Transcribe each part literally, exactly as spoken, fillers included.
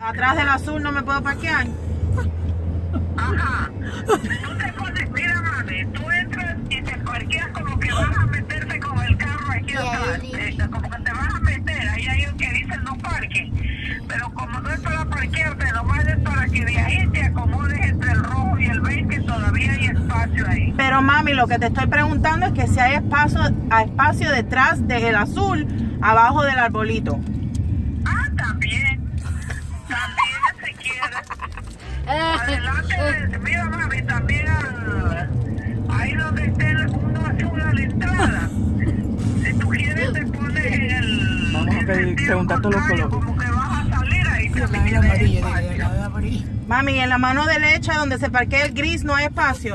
Atrás del azul no me puedo parquear. Ajá. Tú te pones, mira mami, tú entras y te parqueas como que vas a meterte con el carro aquí atrás. Eh, como que te vas a meter, ahí hay un que dice no parking. Pero como no es para parquearte, nomás es para que de ahí te acomodes entre el rojo y el beige, que todavía hay espacio ahí. Pero mami, lo que te estoy preguntando es que si hay espacio, hay espacio detrás del azul, abajo del arbolito. Ah, también. También si quieres. Adelante, de- mira mami, también al, ahí donde esté el uno azul a la entrada. Si tú quieres te pones en el... Vamos a en pedir- sentido preguntar todos los contrario, colores. como que vas a salir ahí. La también de tienes amarillo, espacio. de la de amarillo. Mami, en la mano derecha donde se parquea el gris no hay espacio.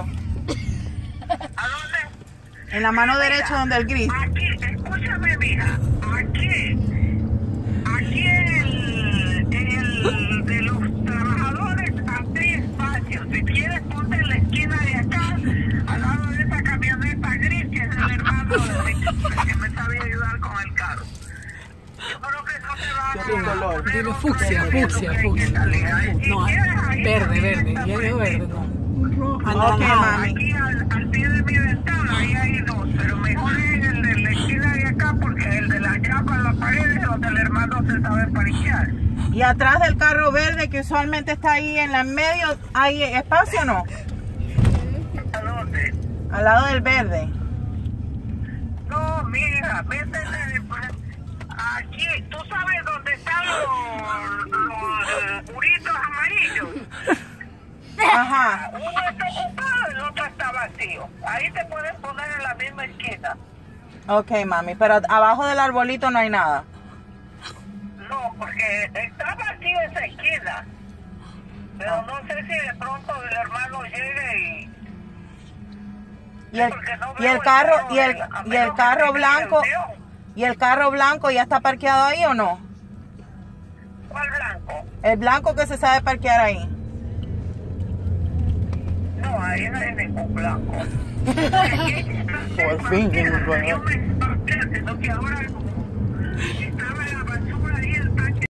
¿A dónde? En la mano derecha donde el gris. Aquí, escúchame, mija. Aquí, aquí en el, en el de los trabajadores, hay espacio. Si quieres, ponte en la esquina de acá, al lado de esa camioneta gris, que es el hermano de que me sabe ayudar con el carro. Yo creo que no te va a Qué color. poner Tiene otro fucsia, color fucsia, que hay que fucsia. salir. Ahí, si No, quieres, ahí verde, también verde. está Ya veo perfecto. verde. No. Ok, Anaranjado. mami. Aquí al, al pie de mi ventana, ahí hay dos, pero mejor es el de la esquina de acá, porque el de la llapa en la pared es donde el hermano se sabe parquear. Y atrás del carro verde que usualmente está ahí en la en medio, ¿hay espacio o no? ¿A dónde? Al lado del verde. No, mira, vete de- aquí, tú sabes dónde están los, los eh, muritos amarillos. Ajá. Uno está ocupado, el otro está vacío. Ahí te puedes poner en la misma esquina. Ok, mami, pero abajo del arbolito no hay nada. No, porque está vacío esa esquina. Pero no sé si de pronto el hermano llegue y... Y el, Porque no y veo el carro, y el, a y menos el que carro tenga blanco, el león. y el carro blanco ya está parqueado ahí o no? ¿Cuál blanco? El blanco que se sabe parquear ahí. No, ahí no hay ningún blanco. Por fin, ningún blanco. Yo me... Sino que ahora